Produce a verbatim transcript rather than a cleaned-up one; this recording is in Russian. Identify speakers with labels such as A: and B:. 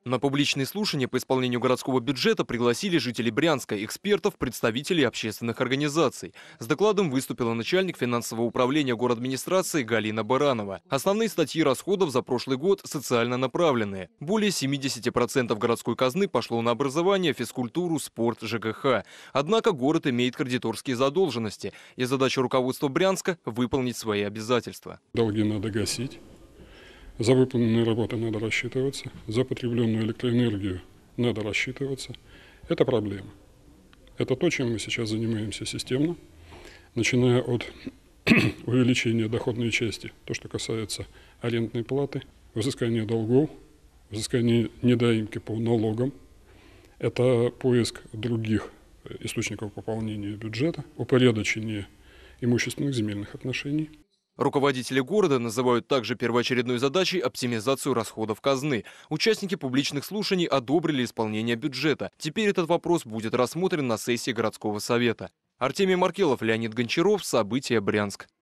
A: На публичные слушания по исполнению городского бюджета пригласили жителей Брянска, экспертов, представителей общественных организаций. С докладом выступила начальник финансового управления городадминистрации Галина Баранова. Основные статьи расходов за прошлый год социально направленные. Более семидесяти процентов городской казны пошло на образование, физкультуру, спорт, ЖКХ. Однако город имеет кредиторские задолженности, и задача руководства Брянска – выполнить свои обязательства.
B: Долги надо гасить. За выполненные работы надо рассчитываться, за потребленную электроэнергию надо рассчитываться. Это проблема. Это то, чем мы сейчас занимаемся системно, начиная от увеличения доходной части, то, что касается арендной платы, взыскания долгов, взыскания недоимки по налогам. Это поиск других источников пополнения бюджета, упорядочение имущественных земельных отношений.
A: Руководители города называют также первоочередной задачей оптимизацию расходов казны. Участники публичных слушаний одобрили исполнение бюджета. Теперь этот вопрос будет рассмотрен на сессии городского совета. Артемий Маркелов, Леонид Гончаров. События. Брянск.